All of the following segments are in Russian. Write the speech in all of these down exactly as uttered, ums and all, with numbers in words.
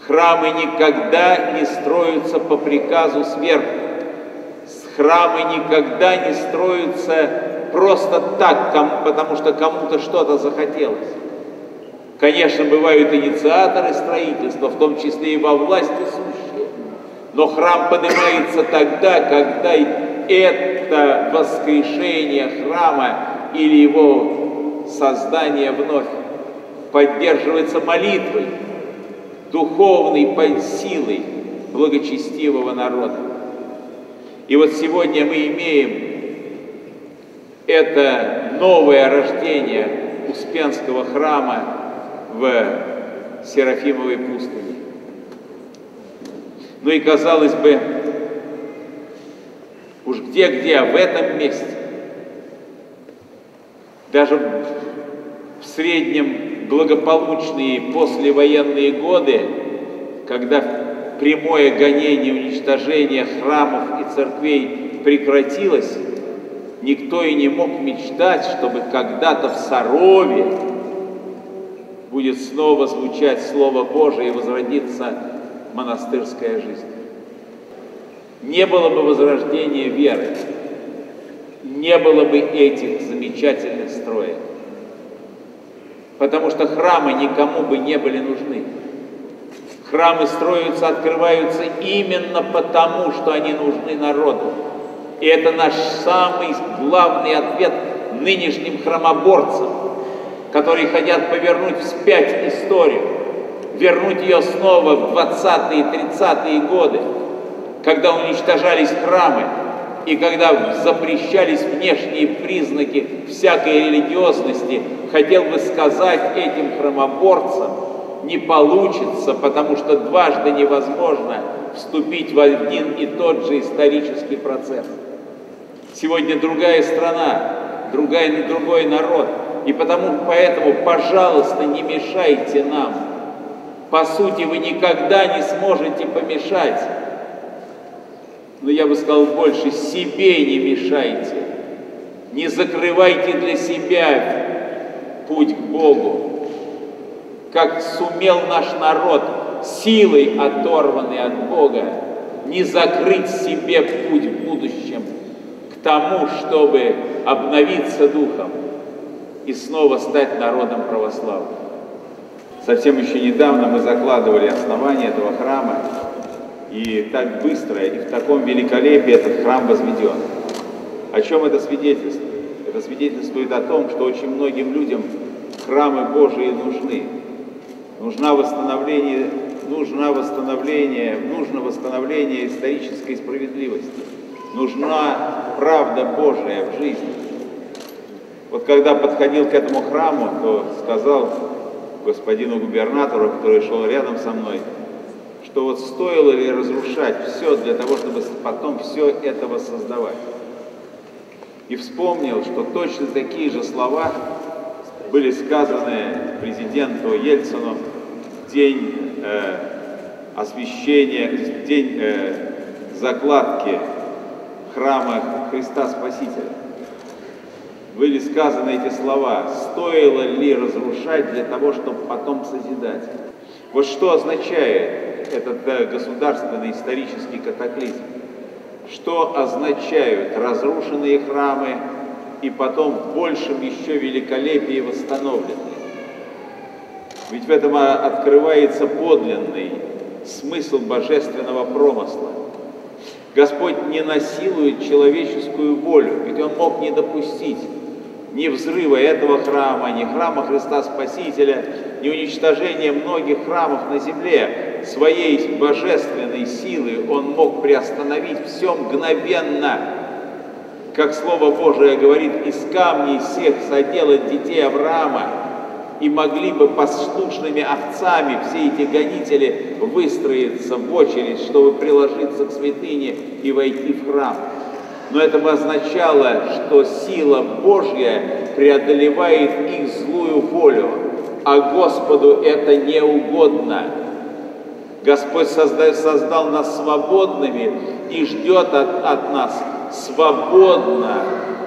Храмы никогда не строятся по приказу сверху. Храмы никогда не строятся просто так, потому что кому-то что-то захотелось. Конечно, бывают инициаторы строительства, в том числе и во власти сущие. Но храм поднимается тогда, когда это воскрешение храма или его создание вновь поддерживается молитвой, духовной силой благочестивого народа. И вот сегодня мы имеем это новое рождение Успенского храма в Серафимовой пустыне. Ну и, казалось бы, уж где-где, а в этом месте, даже в среднем благополучные послевоенные годы, когда прямое гонение, уничтожение храмов и церквей прекратилось, никто и не мог мечтать, чтобы когда-то в Сарове будет снова звучать Слово Божие и возродиться монастырская жизнь. Не было бы возрождения веры, не было бы этих замечательных строек, потому что храмы никому бы не были нужны. Храмы строятся, открываются именно потому, что они нужны народу. И это наш самый главный ответ нынешним храмоборцам, которые хотят повернуть вспять историю, вернуть ее снова в двадцатые и тридцатые годы, когда уничтожались храмы и когда запрещались внешние признаки всякой религиозности. Хотел бы сказать этим храмоборцам: не получится, потому что дважды невозможно вступить в один и тот же исторический процесс. Сегодня другая страна, другая, другой народ, и потому, поэтому, пожалуйста, не мешайте нам. По сути, вы никогда не сможете помешать. Но я бы сказал больше: себе не мешайте. Не закрывайте для себя путь к Богу. Как сумел наш народ, силой оторванный от Бога, не закрыть себе путь в будущем к тому, чтобы обновиться духом и снова стать народом православным. Совсем еще недавно мы закладывали основание этого храма, и так быстро, и в таком великолепии этот храм возведен. О чем это свидетельствует? Это свидетельствует о том, что очень многим людям храмы Божии нужны. Нужно восстановление, нужно восстановление, нужно восстановление исторической справедливости. Нужна правда Божия в жизни. Вот когда подходил к этому храму, то сказал господину губернатору, который шел рядом со мной, что вот стоило ли разрушать все для того, чтобы потом все это воссоздавать. И вспомнил, что точно такие же слова были сказаны президенту Ельцину в день э, освящения, в день э, закладки храма Христа Спасителя. Были сказаны эти слова: стоило ли разрушать для того, чтобы потом созидать. Вот что означает этот э, государственный исторический катаклизм. Что означают разрушенные храмы и потом в большем еще великолепии восстановленные. Ведь в этом открывается подлинный смысл божественного промысла. Господь не насилует человеческую волю, ведь Он мог не допустить ни взрыва этого храма, ни храма Христа Спасителя, ни уничтожения многих храмов на земле. Своей божественной силой Он мог приостановить все мгновенно. Как Слово Божие говорит: из камней всех соделать детей Авраама, и могли бы послушными овцами все эти гонители выстроиться в очередь, чтобы приложиться к святыне и войти в храм. Но это бы означало, что сила Божья преодолевает их злую волю, а Господу это не угодно. Господь создал, создал нас свободными и ждет от, от нас свободно,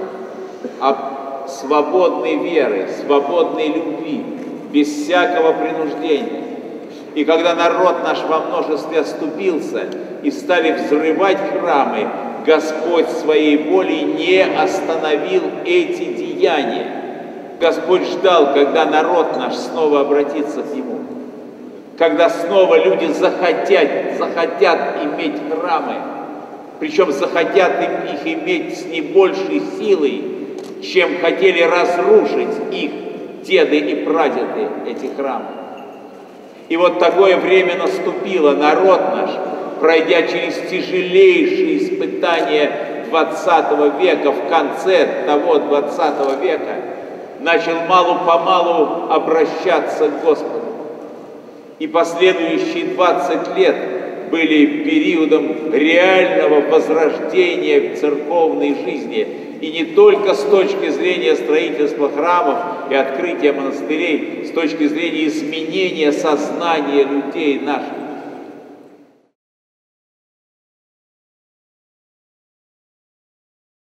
а свободной веры, свободной любви, без всякого принуждения. И когда народ наш во множестве оступился и стали взрывать храмы, Господь своей волей не остановил эти деяния. Господь ждал, когда народ наш снова обратится к Нему, когда снова люди захотят, захотят иметь храмы, причем захотят им их иметь с не большей силой, чем хотели разрушить их деды и прадеды, эти храмы. И вот такое время наступило. Народ наш, пройдя через тяжелейшие испытания двадцатого века, в конце того двадцатого века, начал мало-помалу обращаться к Господу. И последующие двадцать лет были периодом реального возрождения церковной жизни. И не только с точки зрения строительства храмов и открытия монастырей, с точки зрения изменения сознания людей наших.